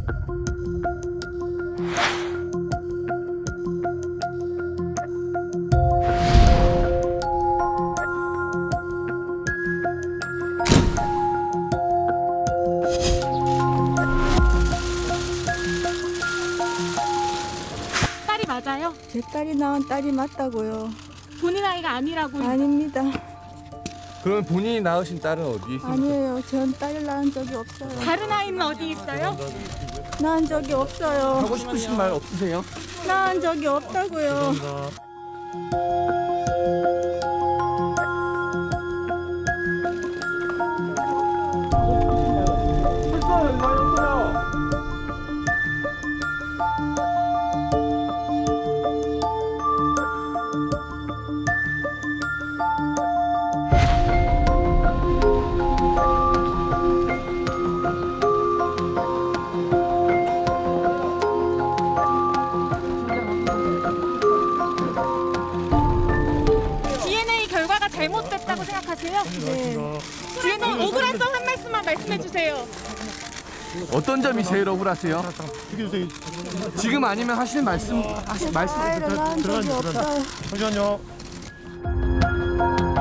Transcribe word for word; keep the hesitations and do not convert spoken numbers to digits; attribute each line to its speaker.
Speaker 1: 딸이 맞아요?
Speaker 2: 제 딸이 낳은 딸이 맞다고요.
Speaker 1: 본인 아이가 아니라고.
Speaker 2: 아닙니다.
Speaker 3: 그럼 본인이 낳으신 딸은 어디 있습니까?
Speaker 2: 아니에요. 전 딸을 낳은 적이 없어요.
Speaker 1: 다른 아이는 어디 있어요?
Speaker 2: 낳은 적이 없어요.
Speaker 3: 하고 싶으신 말 없으세요?
Speaker 2: 낳은 적이 없다고요.
Speaker 1: 디엔에이 결과가 잘못됐다고 생각하세요?
Speaker 2: 네.
Speaker 1: 디엔에이 억울한 점 한 말씀만 말씀해 주세요.
Speaker 3: 어떤 점이 제일 억울하세요? 지금 아니면 하실 말씀 하실 말씀
Speaker 2: 아이를 낳은 적이 없어요.
Speaker 4: 잠시만요.